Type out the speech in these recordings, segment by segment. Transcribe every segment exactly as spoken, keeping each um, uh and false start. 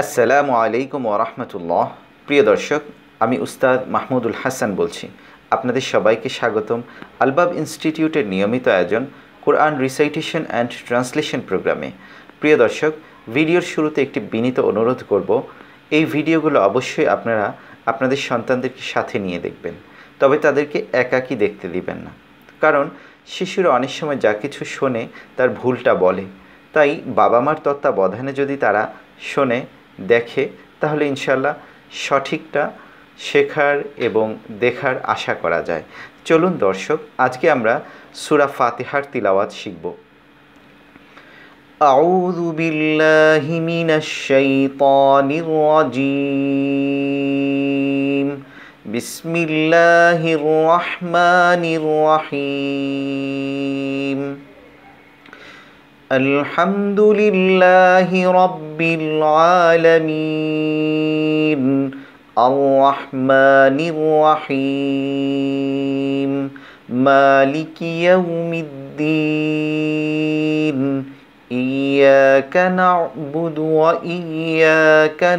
আসসালামু আলাইকুম ওয়া রাহমাতুল্লাহ। প্রিয় দর্শক, আমি উস্তাদ মাহমুদুল হাসান বলছি। আপনাদের সবাইকে স্বাগতম আলবাব ইনস্টিটিউটের নিয়মিত আয়োজন কোরআন রিসাইটেশন অ্যান্ড ট্রান্সলেশন প্রোগ্রামে। প্রিয় দর্শক, ভিডিওর শুরুতে একটি বিনীত অনুরোধ করব, এই ভিডিওগুলো অবশ্যই আপনারা আপনাদের সন্তানদেরকে সাথে নিয়ে দেখবেন, তবে তাদেরকে একাকী দেখতে দিবেন না। কারণ শিশুরা অনেক সময় যা কিছু শোনে তার ভুলটা বলে, তাই বাবা মার তত্ত্বাবধানে যদি তারা শোনে দেখে তাহলে ইনশাল্লাহ সঠিকটা শেখার এবং দেখার আশা করা যায়। চলুন দর্শক, আজকে আমরা সূরা ফাতিহার তিলাওয়াত শিখব। আউযু বিল্লাহি মিনাশ শাইতানির রাজীম। বিসমিল্লাহির রহমানির রহিম। আলহামদুলিল্লাহি রাব্বিল আলামিন। আর রহমানির রহিম। মালিকি ইয়াউমিদ্দিন। ইয়্যাকা না'বুদু ওয়া ইয়্যাকা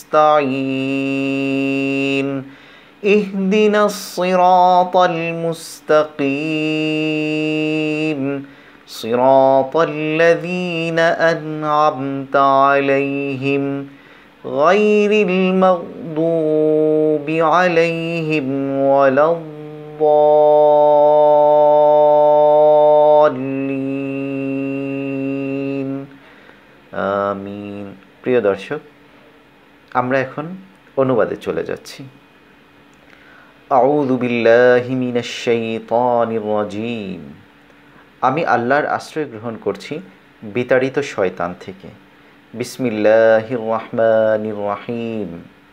নাস্তাঈন। ইহদিনাস সিরাতাল মুস্তাকিম। صراط الذين أنعمت عليهم غير المغضوب عليهم ولا الضالين آمين। প্রিয় দর্শক, আমরা এখন অনুবাদে চলে যাচ্ছি। আউযু বিল্লাহি মিনাশ শাইতানির রাজীম। আমি আল্লাহর আশ্রয় গ্রহণ করছি বিতাড়িত শয়তান থেকে। বিসমিল্লাহির রহমানির রহিম।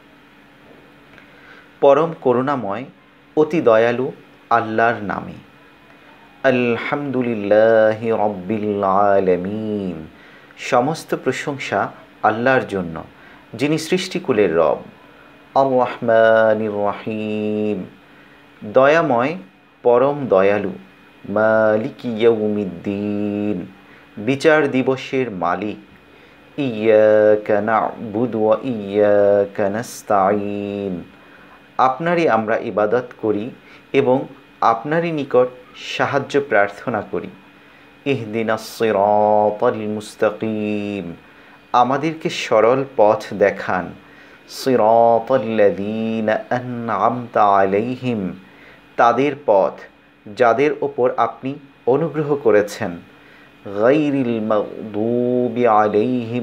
পরম করুণাময় অতি দয়ালু আল্লাহর নামে। আলহামদুলিল্লাহি রাব্বিল আলামিন। সমস্ত প্রশংসা আল্লাহর জন্য, যিনি সৃষ্টিকুলের রব। আর রহমানির রহিম। দয়াময় পরম দয়ালু। মালিকি ইয়াউমিদ্দিন। বিচার দিবসের মালিক। ইয়্যাকা না'বুদু ওয়া ইয়্যাকা নাস্তাঈন। আপনারই আমরা ইবাদত করি এবং আপনারই নিকট সাহায্য প্রার্থনা করি। ইহদিনাস সিরাতাল মুস্তাকিম। আমাদেরকে সরল পথ দেখান। সিরাতাল্লাযীনা আন'আমতা আলাইহিম। তাদের পথ যাদের ওপর আপনি অনুগ্রহ করেছেন। গায়রিল মাগদুবি আলাইহিম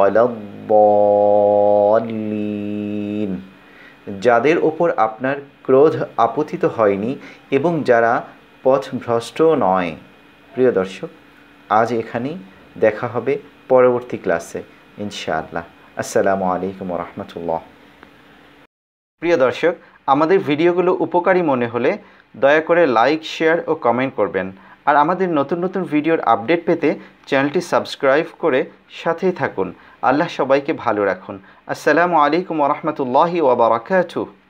ওয়ালাদ-দাল্লিন। যাদের ওপর আপনার ক্রোধ আপতিত হয়নি এবং যারা পথভ্রষ্টও নয়। প্রিয় দর্শক, আজ এখানেই, দেখা হবে পরবর্তী ক্লাসে ইনশাআল্লাহ। আসসালামু আলাইকুম ওয়া রাহমাতুল্লাহ। প্রিয় দর্শক, আমাদের ভিডিওগুলো উপকারী মনে হলে দয়া করে লাইক, শেয়ার ও কমেন্ট করবেন। আর আমাদের নতুন নতুন ভিডিওর আপডেট পেতে চ্যানেলটি সাবস্ক্রাইব করে সাথেই থাকুন। আল্লাহ সবাইকে ভালো রাখুন। আসসালামু আলাইকুম ওয়া রাহমাতুল্লাহি ওয়া বারাকাতুহু।